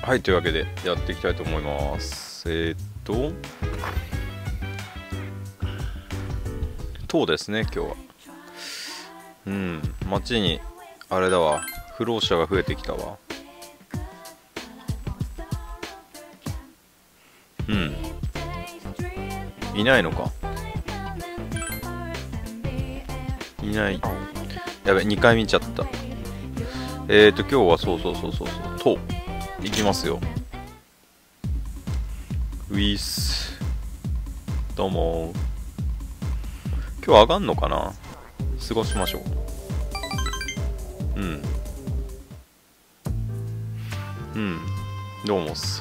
はい、というわけでやっていきたいと思います。塔ですね、今日は。街にあれだわ、不老者が増えてきたわ。いないのか。いない。やべ、2回見ちゃった。今日はそう、塔いきますよ。ウィスどうも。今日上がんのかな。過ごしましょう。どうもっす。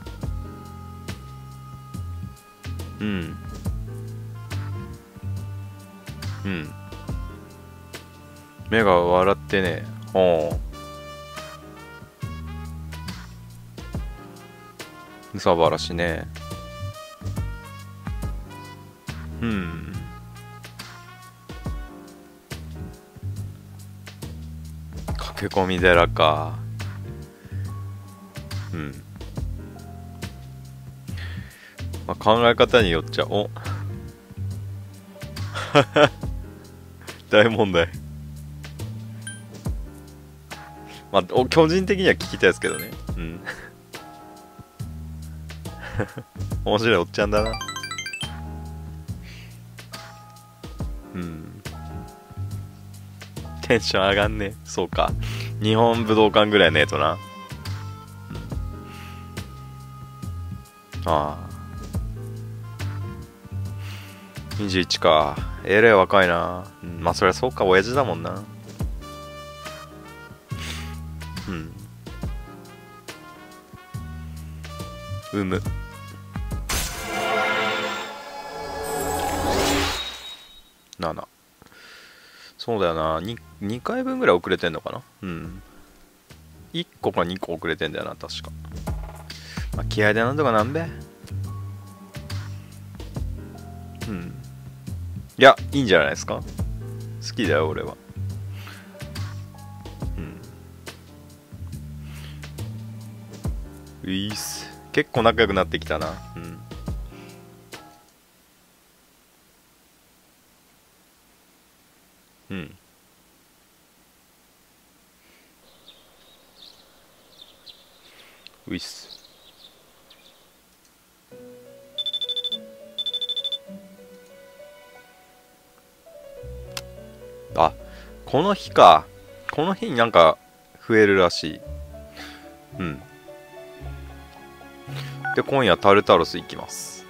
目が笑ってね。うさばらしね。駆け込み寺か。まあ、考え方によっちゃ大問題。まあ個人的には聞きたいですけどね。面白いおっちゃんだな。テンション上がんね。そうか、日本武道館ぐらいねえとな。21か。えらい若いな。まあそりゃそうか、親父だもんな。7。そうだよな。2回分ぐらい遅れてんのかな。1個か2個遅れてんだよな、確か。まあ、気合でなんとかなんべ。いや、いいんじゃないですか。好きだよ、俺は。ういっす。結構仲良くなってきたな。ういっす。あ、この日か。この日になんか増えるらしい。で、今夜タルタロス行きます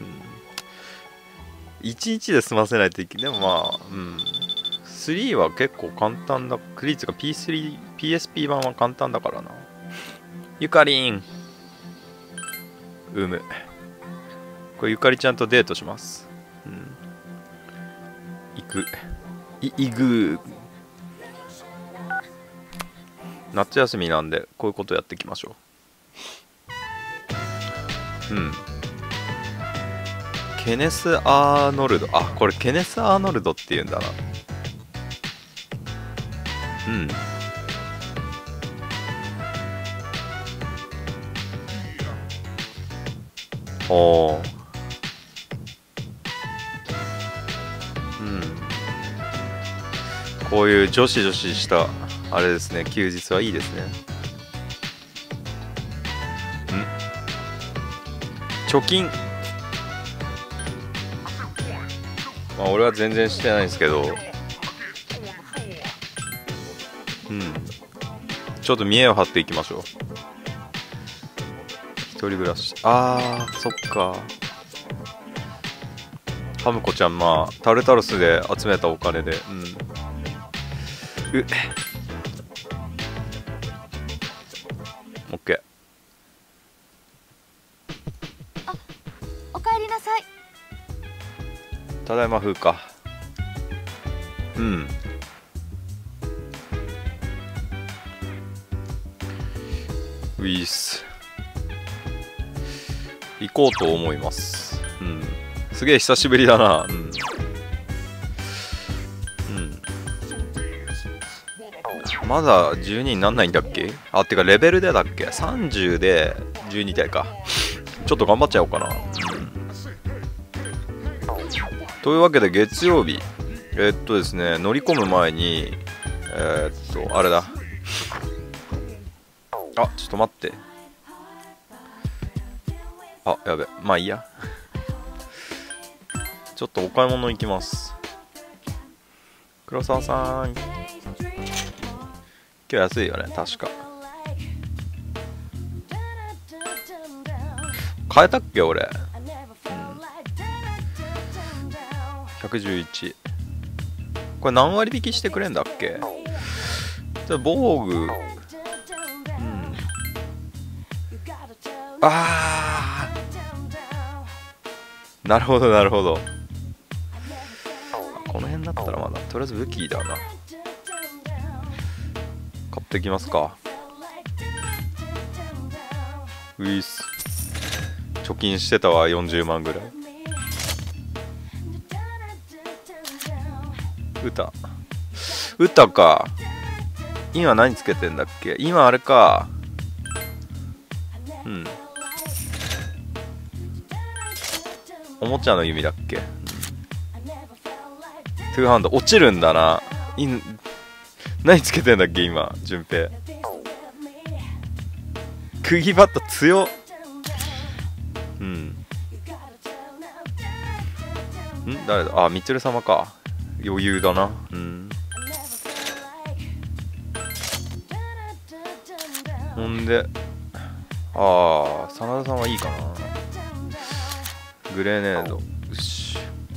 。1日で済ませないといけない。でもまあ、3は結構簡単だ。クリーツが P3、PSP 版は簡単だからな。ゆかりん。これゆかりちゃんとデートします。行く。夏休みなんでこういうことやっていきましょう。ケネス・アーノルド。あ、これケネス・アーノルドっていうんだな。こういう女子したあれですね、休日はいいですね。貯金、まあ俺は全然してないんですけど、ちょっと見栄を張っていきましょう。一人暮らし。そっか。ハムコちゃん、まあタルタロスで集めたお金で、オッケー。 おかえりなさい。 ただいま風か。ウィース行こうと思います。すげえ久しぶりだな。 まだ12になんないんだっけ。あ、てかレベルでだっけ。30で12体か。ちょっと頑張っちゃおうかな。というわけで月曜日ですね、乗り込む前にあれだ。あ、ちょっと待って。あ、やべ、まあいいや。ちょっとお買い物行きます。黒沢さん、今日安いよね、確か。変えたっけ俺。111。これ何割引きしてくれんだっけ。じゃあ防具、あー、なるほどなるほど。この辺だったらまだとりあえず武器だな。買っていきますか。ウィス貯金してたわ、40万ぐらい。歌か。今何つけてんだっけ。今あれか。おもちゃの弓だっけ。トゥーハンド落ちるんだな。何つけてんだっけ今順平。釘バット強っ。誰だ。あ、みつる様か。余裕だな。ほんで、ああ、真田さんはいいかな。グレネード、よし。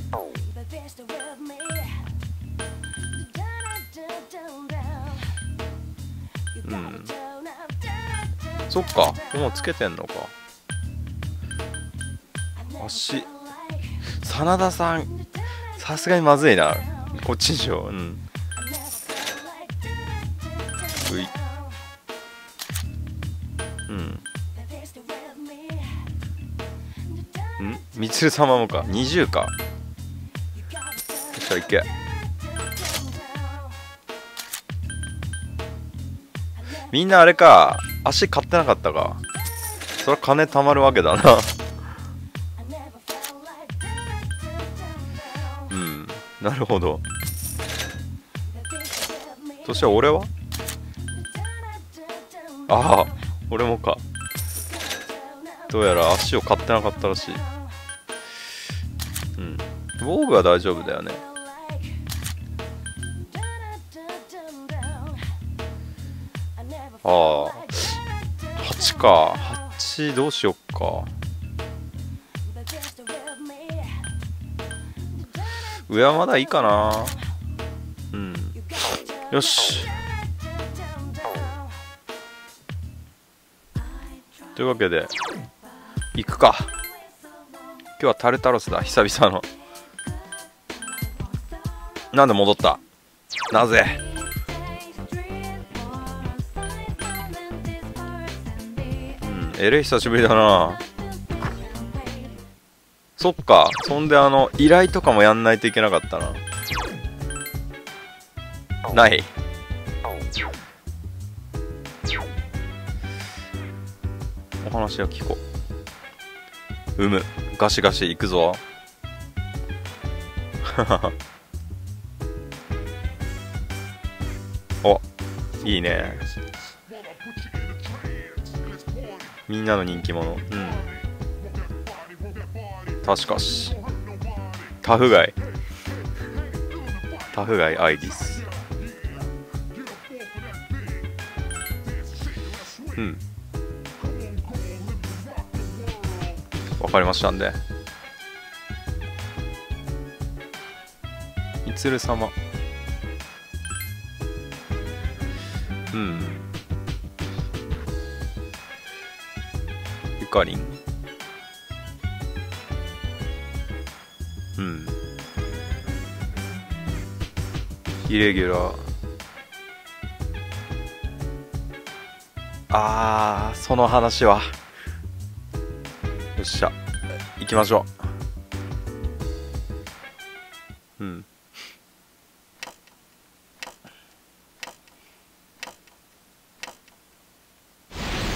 そっか、もうつけてんのか。足、真田さんさすがにまずいな、こっちにしよう。みつる様もか。20か。よっしゃ、いけ。みんなあれか、足買ってなかったか。そりゃ金貯まるわけだな。なるほど。そして俺は、ああ、俺もか。どうやら足を買ってなかったらしい。防具は大丈夫だよね。ああ、8か。8どうしよっか。上はまだいいかな。よし。というわけで行くか。今日はタルタロスだ、久々の。なんで戻った。なぜ。えれ久しぶりだな。そっか。そんで依頼とかもやんないといけなかったな。ない。お話を聞こう。ガシガシいくぞ。お、いいね。みんなの人気者。確かし。タフガイアイリス。わかりましたんで。みつる様。ゆかりん。イレギュラー。その話は。よっしゃ、行きましょう。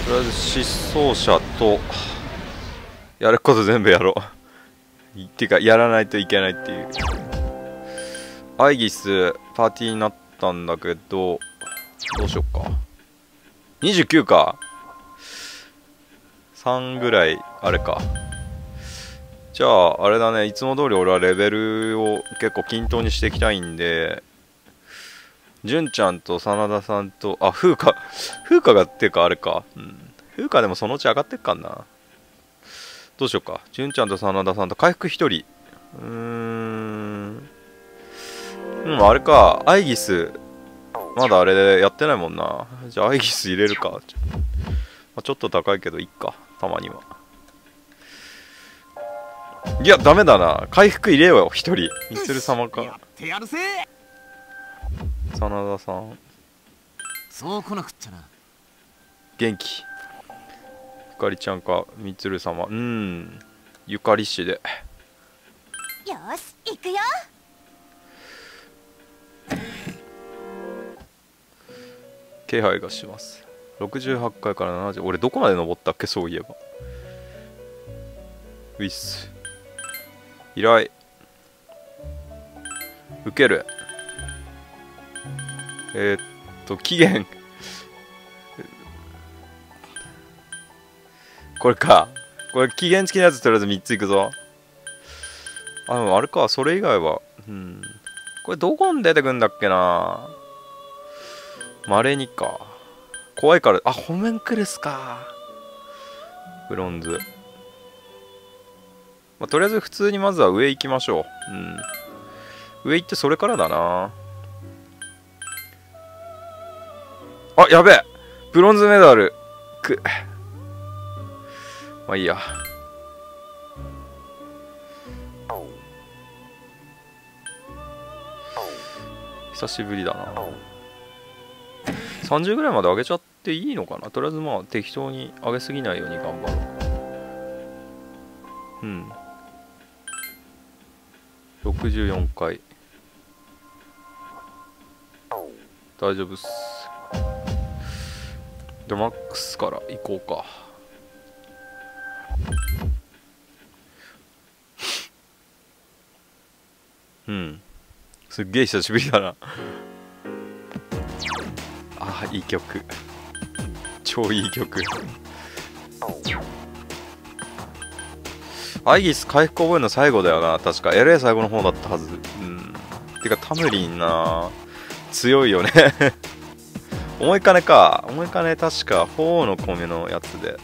とりあえず失踪者とやること全部やろうっていうかやらないといけないっていう。アイギスパーティーになったんだけどどうしよっか。29か。3ぐらいあれか。じゃああれだね、いつも通り俺はレベルを結構均等にしていきたいんで、純ちゃんと真田さんと、あ、風花がっていうかあれか、風花でもそのうち上がってっかんな。どうしようか。純ちゃんと真田さんと回復1人。あれか、アイギスまだあれでやってないもんな。じゃあアイギス入れるか。ちょっと高いけどいっか、たまには。いやダメだな、回復入れよう1人。みつる様か真田さんそう来なくっちゃな。 元気。ゆかりちゃんかみつる様、ゆかり氏で。 よし行くよ。 気配がします。68回から70。俺どこまで登ったっけ、そういえば。ウィッス依頼受ける。期限これか。これ期限付きのやつとりあえず3ついくぞ。あ、でもあれか、それ以外はこれどこに出てくんだっけな。まれにか。怖いから。あ、ホメンクルスか。ブロンズ。とりあえず普通にまずは上行きましょう。上行ってそれからだな。あ、やべえ、ブロンズメダルまあいいや。久しぶりだな。30ぐらいまで上げちゃっていいのかな。とりあえずまあ適当に上げすぎないように頑張ろう。64回大丈夫っす。でマックスから行こうか。すっげえ久しぶりだなあーいい曲、超いい曲。アイギス回復覚えるの最後だよな、確か。LA 最後の方だったはず。てかタムリンな強いよね思い金か。思い金確か鳳の米のやつで。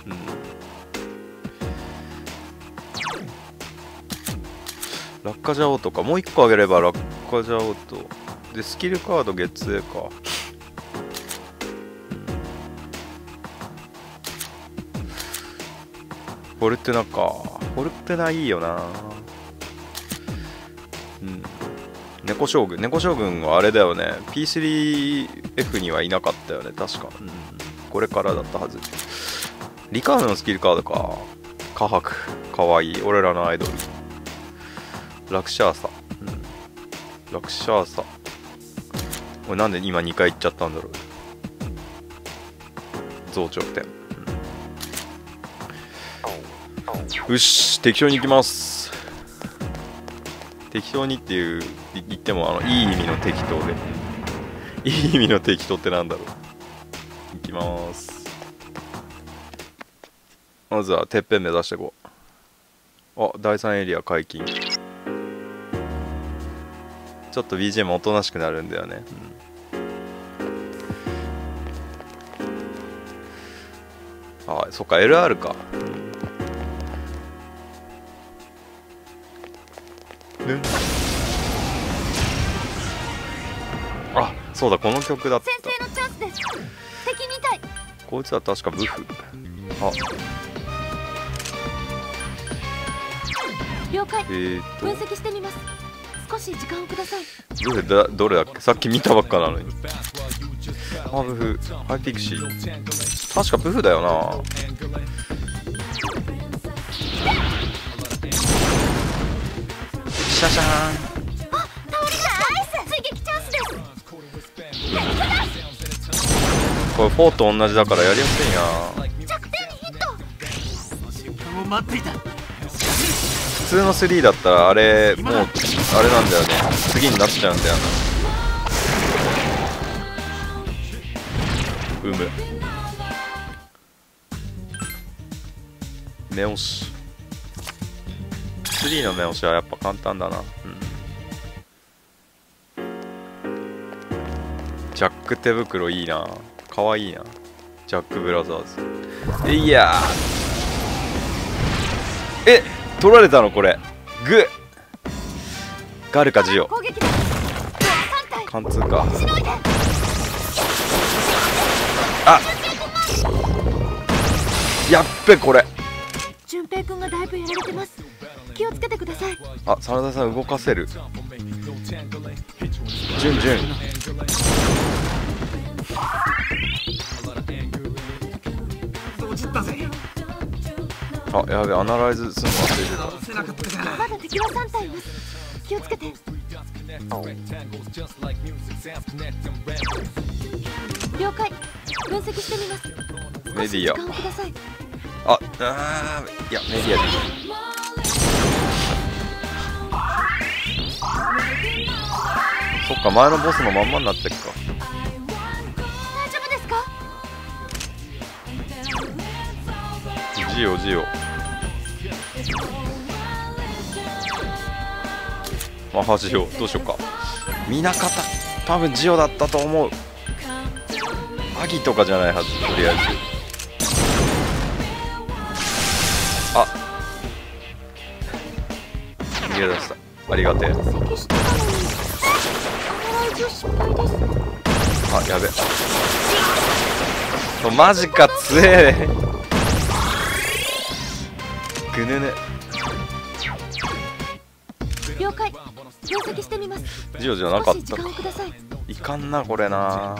落下ジャオとかもう1個あげれば落下ジャオとでスキルカード月影か。フォルテナか。フォルテナいいよな。猫将軍はあれだよね。 P3F にはいなかったよね確か。これからだったはず。リカードのスキルカードか。カハクかわいい。俺らのアイドルラクシャーサ。ラクシャーサ。俺なんで今2回行っちゃったんだろう。増長点。よし、適当に行きます。適当にっていう言ってもいい意味の適当で。いい意味の適当ってなんだろう。行きます。まずはてっぺん目指していこう。あ、第3エリア解禁。ちょっと BGM おとなしくなるんだよね。あ、そっか LR か。あ、そうだ、この曲だった。 先制のチャンスです。敵に対。 こいつは確かブフ。あ、 了解。分析してみます。少し時間をください。 ブフどれだっけ。さっき見たばっかなのに。あ、ブフハイピクシー確かブフだよな。シャシャーン。 あ、倒れた。追撃チャンスです。 これ4と同じだからやりやすいな。 着待っていた。 普通の3だったらあれもうあれなんだよね、次になっちゃうんだよな。目押し3の目押しはやっぱ簡単だな。ジャック手袋いいな、かわいいな。ジャックブラザーズ。いやー、取られたのこれ。グガルかジオ貫通か。あ、やっべこれ。 順平くんがだいぶやられてます。気をつけてください。 あ、真田さん動かせる。ジュンジュン。あ、やべ、アナライズするの忘れてた。 まだ敵は3体います。気をつけて。了解。分析してみます。 メディア。 時間をください。 いや、メディアでいい。そっか、前のボスのまんまになってっか。 大丈夫ですか？ ジオジオ。ジオどうしようか。南方多分ジオだったと思う。アギとかじゃないはず。とりあえず逃げ出した。ありがてえ。あ、やべ。マジか、強え。ぐぬぬ。 了解。分析してみます。 ジオじゃなかったか。 時間をください。 いかんなこれな。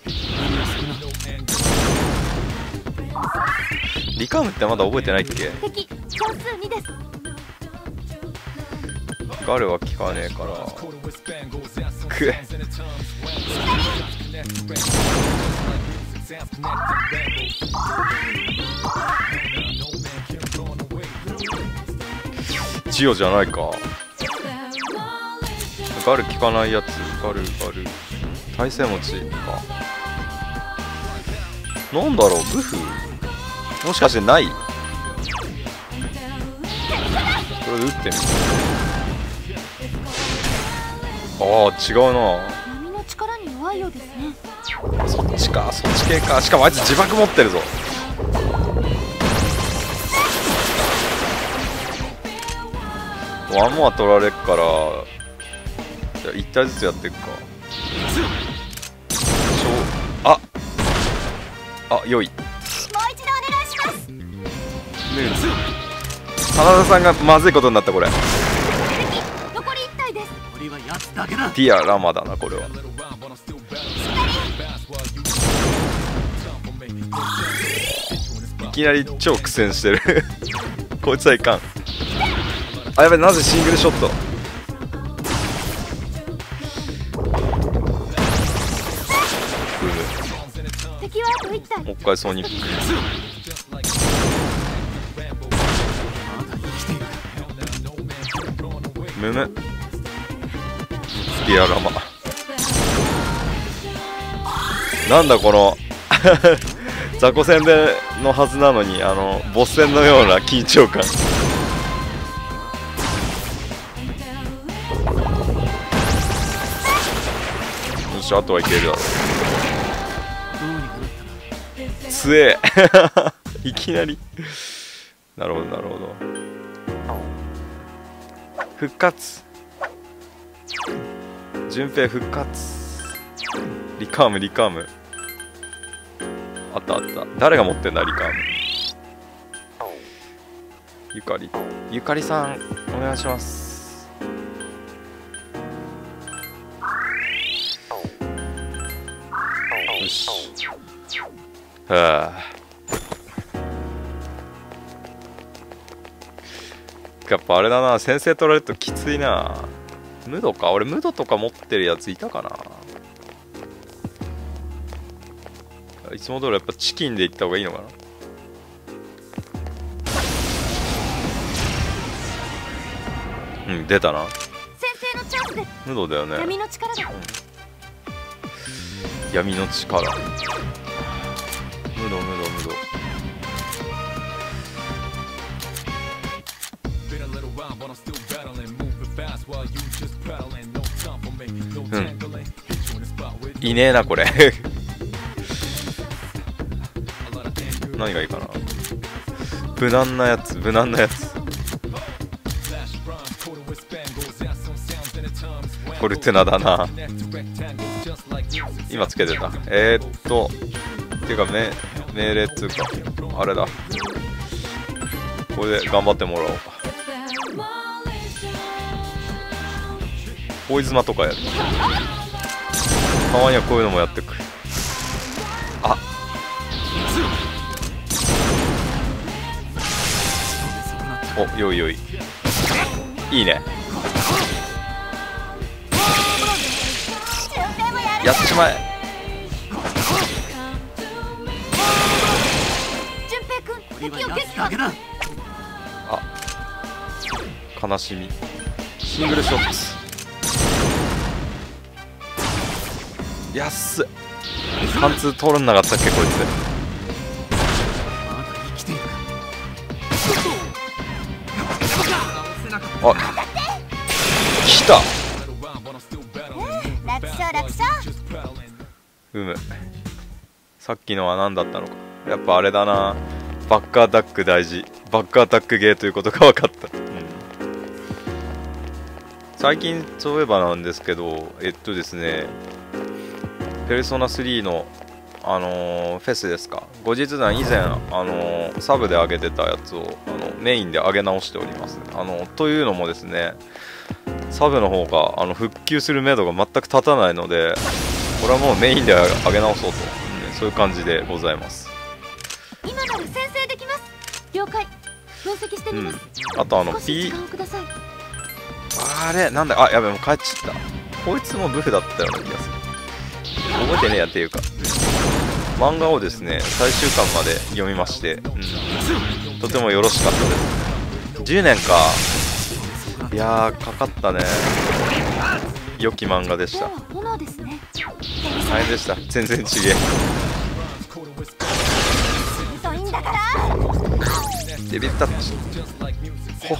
リカムってまだ覚えてないっけ？ 敵関数2です。 ガルは効かねえからくえ。ジオじゃないか。ガル効かないやつ。ガル耐性持ちか。なんだろう、グフもしかしてない？これで打ってみる。ああ、違うな。 闇の力に弱いようですね。 そっちか、そっち系か。しかもあいつ自爆持ってるぞ。ワンモア取られっから、じゃあ1体ずつやっていくか。良い。 もう一度お願いします。 真田さんがまずいことになった。これ敵残り1体です。 俺はやつだけだ。 ティアラマだなこれは。いきなり超苦戦してるこいつはいかん。あ、やべ、なぜシングルショット。 敵はあと1体。 もう一回ソニック。むむリアラマ。なんだこの雑魚戦でのはずなのにボス戦のような緊張感。よし、あとはいけるだろう。強えいきなりなるほどなるほど。復活。順平復活。リカームあったあった。誰が持ってんだリカーム。ゆかりさんお願いします。よし。はあ、やっぱあれだな、先制取られるときついな。ムドか。俺ムドとか持ってるやついたかな。いつも通りやっぱチキンでいった方がいいのかな。 うん出たな。 先生のチャンスです。 無道だよね。 闇の力だ。 闇の力。無道。うん。いねえなこれ。何がいいかな。無難なやつ。フォルトゥナだな。今つけてた。っていうか命令っつうかあれだ。これで頑張ってもらおう。ポイズマとかやる。たまにはこういうのもやってく。あ、お、よいいいね。やっちまえ。 順平君、敵を撃破。 あ、悲しみ。シングルショット。安っ。貫通通らなかったっけこいつ。あ、来た。 楽勝。 さっきのは何だったのか。やっぱあれだな。バックアタック大事。バックアタックゲーということが分かった。最近そういえばなんですけど、ですね、ペルソナ3のフェスですか。後日談以前サブで上げてたやつをメインで上げ直しております。というのもですね、サブの方が復旧する目処が全く立たないので、これはもうメインで上げ直そうと、そういう感じでございます。 今なら先制できます。了解。分析してみます。 あと少し時間をください。 あれなんだ、あ、やべ、もう帰っちゃった。こいつもブフだったような気がする。覚えてねえやっていうか、漫画をですね最終巻まで読みまして、とてもよろしかったです。10年か。いやーかかったね。良き漫画でした。 炎ですね。 大変でした。全然違え。デビルタッチ。ほっ、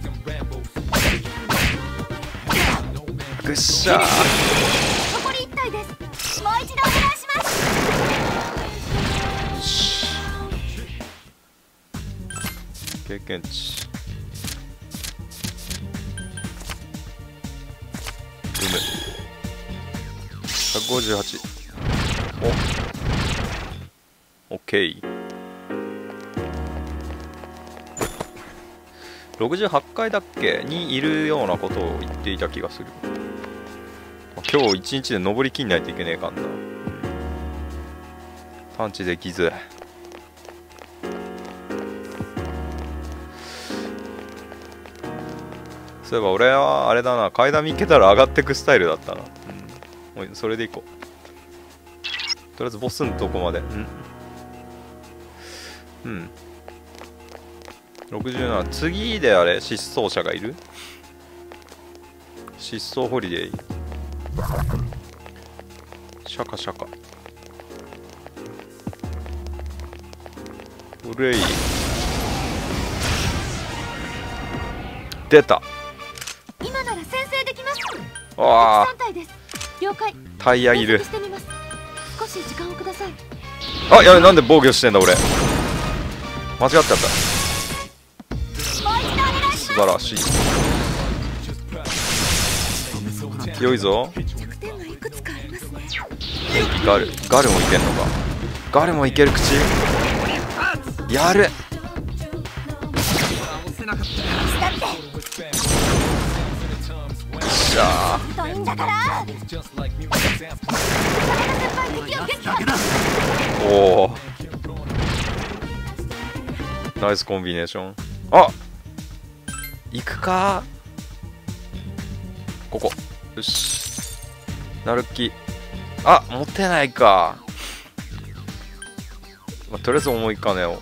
ぐっしゃー。 残り1体です。もう一度お願いします。 経験値。158。お、オッケー。68回だっけにいるようなことを言っていた気がする。今日一日で登りきんないといけねえかんな。探知できず。そういえば俺はあれだな、階段見つけたら上がってくスタイルだったな。もうそれでいこう。とりあえずボスのとこまで。67。次であれ失踪者がいる。失踪ホリデー。シャカシャカ。うれい。出た。 今なら先制できます。 ああ。 了解。 タイヤいる。 少し時間をください。 あ、やべ、なんで防御してんだ俺。間違っちゃった。素晴らしい。良いぞ。ガルもいけんのか。ガルもいける口。やる。しゃー。おお。ナイスコンビネーション。あ、行くか。ここ。よし。なるき。あ、持てないか。まあ、とりあえず重い金を。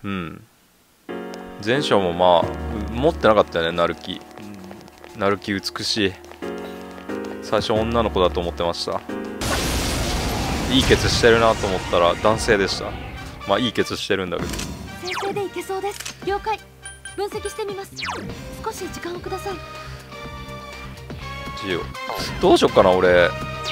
うん。前章もまあ持ってなかったよね、なるき。なるき美しい。最初女の子だと思ってました。いいケツしてるなと思ったら男性でした。まあいいケツしてるんだけど。 先生でいけそうです。了解。分析してみます。少し時間をください。 どうしよっかな俺。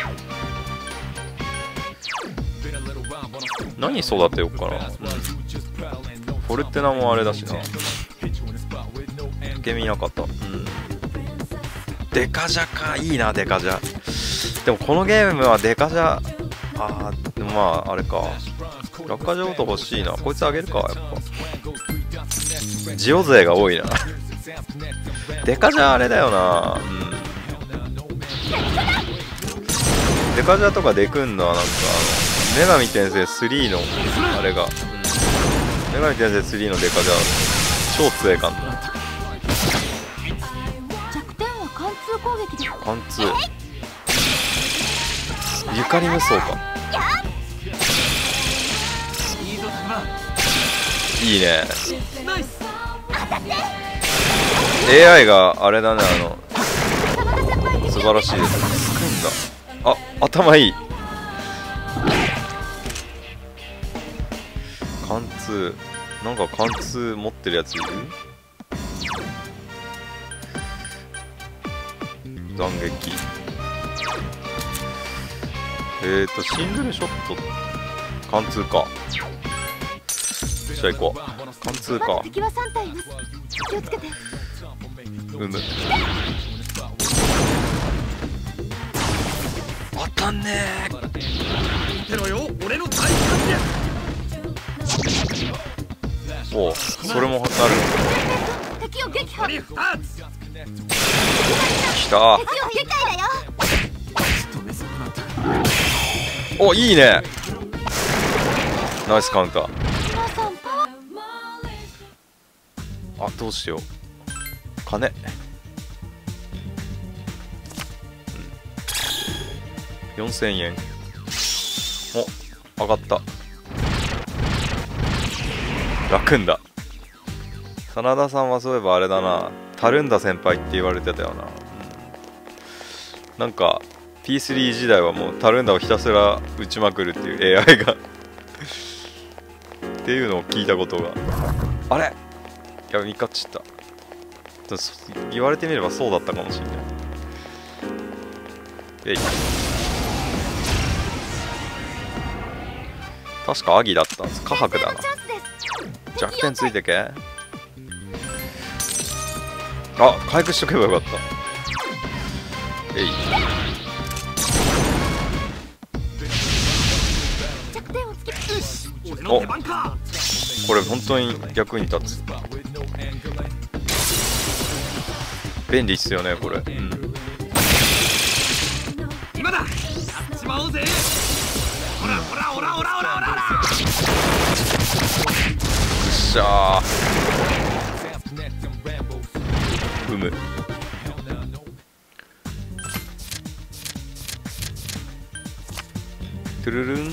何育てよっかな。フォルテナもあれだしな。ケミなかった。デカジャか。いいなデカジャ。でもこのゲームはデカジャ、でもまああれか。落下状と欲しいな。こいつあげるか。やっぱジオ勢が多いな。デカジャあれだよな。デカジャとかデクンのはなんか女神転生3のあれが、女神転生3のデカジャ超強いかんな。 弱点は貫通攻撃です。 貫通ゆかり無双か。いいね。AI があれだね、素晴らしいです。つくんだ。頭いい。貫通、なんか貫通持ってるやついる？斬撃。シングルショット貫通か。じゃあ行こう。貫通か。 敵は3体います。気をつけて。 当たんね見てろよ、俺の大活ー。おう、それもなる。 敵を撃破。 きた。 敵を撃破だよ。 お、いいね。ナイスカウンター。どうしよう。金。4000円。お、上がった。楽んだ。真田さんはそういえばあれだな。たるんだ先輩って言われてたよな。なんか P3 時代はもうたるんだをひたすら打ちまくるっていう AI がっていうのを聞いたことが。あれ、いや、見かっちった。言われてみればそうだったかもしれない。確かアギだったんです。カハクだな。弱点ついてけ。回復しとけばよかった。お、これ本当に役に立つ。便利っすよねこれ。 今だ。やっちまおうぜ。ほらほらほらほらほらほら。よっしゃー。トゥルルン。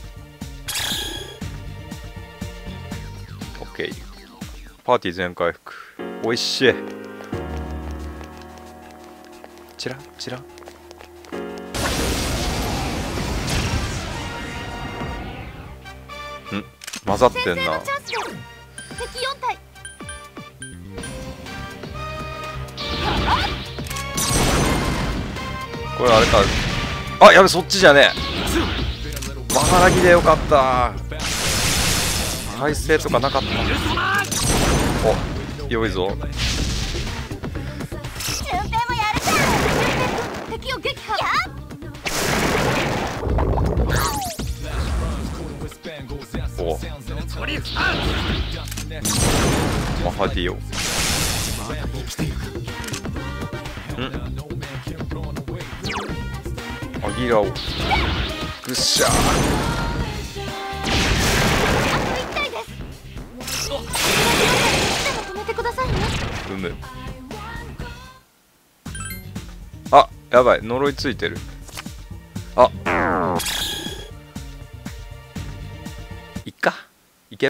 オッケー。パーティー全回復。おいしい。チラチラ。混ざってんな。 敵4体。 これあれか。やべ、そっちじゃねえ。マハラギでよかった。耐性とかなかった。お、良いぞ。 敵を撃破。 お、マハディオ。アギラをぐっしゃー。 止めてくださいね。 やばい、呪いついてる。